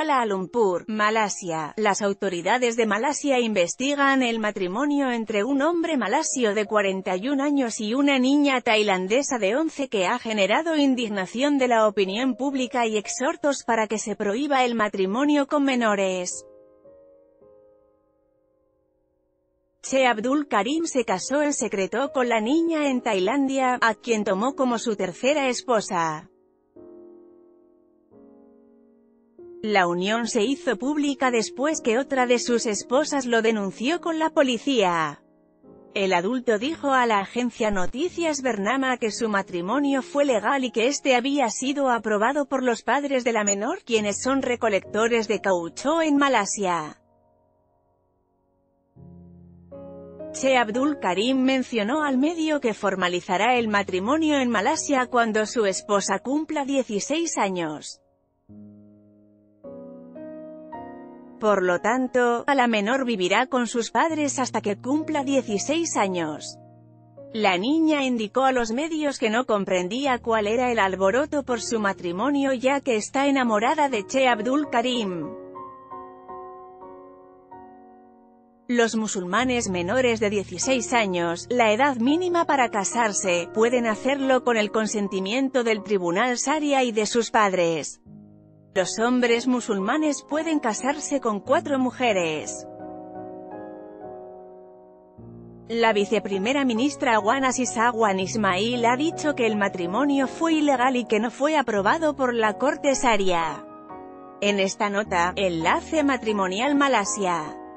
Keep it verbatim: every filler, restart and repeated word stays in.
Kuala Lumpur, Malasia. Las autoridades de Malasia investigan el matrimonio entre un hombre malasio de cuarenta y un años y una niña tailandesa de once que ha generado indignación de la opinión pública y exhortos para que se prohíba el matrimonio con menores. Che Abdul Karim se casó en secreto con la niña en Tailandia, a quien tomó como su tercera esposa. La unión se hizo pública después que otra de sus esposas lo denunció con la policía. El adulto dijo a la agencia Noticias Bernama que su matrimonio fue legal y que este había sido aprobado por los padres de la menor, quienes son recolectores de caucho en Malasia. Che Abdul Karim mencionó al medio que formalizará el matrimonio en Malasia cuando su esposa cumpla dieciséis años. Por lo tanto, la menor vivirá con sus padres hasta que cumpla dieciséis años. La niña indicó a los medios que no comprendía cuál era el alboroto por su matrimonio ya que está enamorada de Che Abdul Karim. Los musulmanes menores de dieciséis años, la edad mínima para casarse, pueden hacerlo con el consentimiento del tribunal sharia y de sus padres. Los hombres musulmanes pueden casarse con cuatro mujeres. La viceprimera ministra Wan Azizah Wan Ismail ha dicho que el matrimonio fue ilegal y que no fue aprobado por la corte sharia. En esta nota, Enlace Matrimonial Malasia.